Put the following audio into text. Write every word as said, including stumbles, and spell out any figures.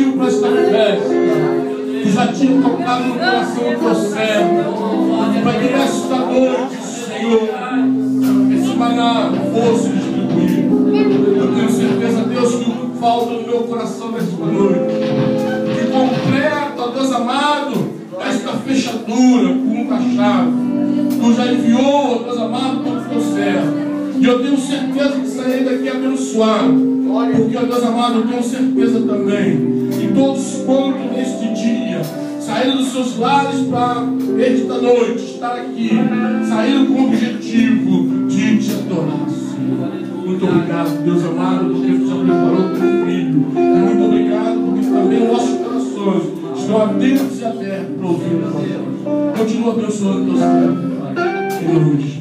motivo para esta festa. Tu já tinha tocado no coração do teu servo, para que nesta noite, Senhor, esse maná fosse distribuído. Eu tenho certeza, Deus, que o que falta no meu coração nesta noite, que completa, ó Deus amado, esta fechadura com uma chave. Tu já enviou, ó Deus amado, para o teu servo. E eu tenho certeza que sairei daqui abençoado. Porque, ó Deus amado, eu tenho certeza também que todos quantos neste dia saíram dos seus lares para esta noite estar aqui, saíram com o objetivo de te adorar, Senhor. Muito obrigado, Deus amado, porque tu já preparou o teu filho. Muito obrigado, porque também nossos corações estão atentos e abertos para ouvir a tua voz. Continua abençoando teus servos, Pai, em nome de Jesus.